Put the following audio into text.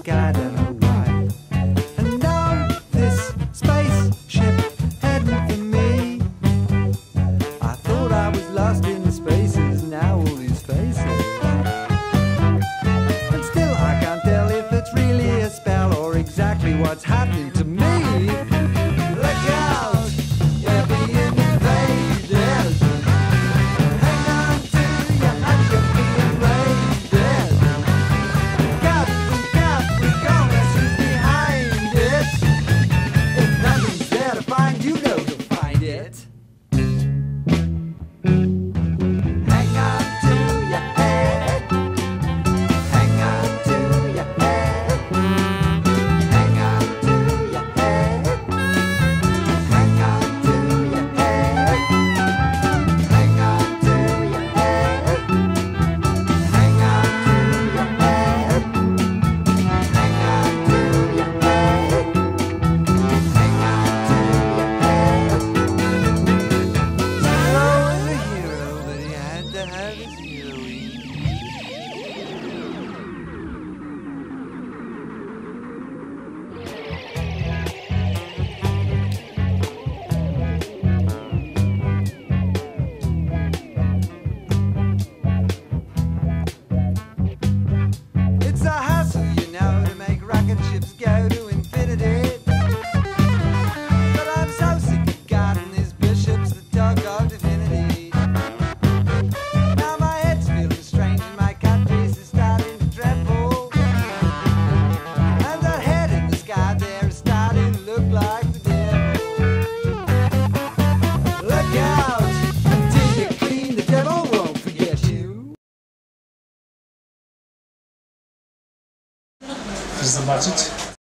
sky, don't know why. And now this spaceship heading for me. I thought I was lost in the spaces, now all these faces. And still I can't tell if it's really a spell or exactly what's happening to me. Look out, you're being invaded. Hang on to your hand, you're being raided. Cut, we're gonna see behind it. If nothing's there to find, you know to find it. Hang on to your head. Hang on to your head. Hang on to your head. Hang on to your head. Hang on to your head. Hang on to your head. Hang on to your head. Hang on to your head. Hero was a hero, but he had to have his heroine. It's a hassle, you know, to make rocket ships go to infinity. But I'm so sick of guarding these bishops that talk of divinity. Now my head's feeling strange and my cut face is starting to tremble. And that head in the sky there is starting to look like the devil. Look out, until you're clean, the devil won't forget you. Chcesz zobaczyć?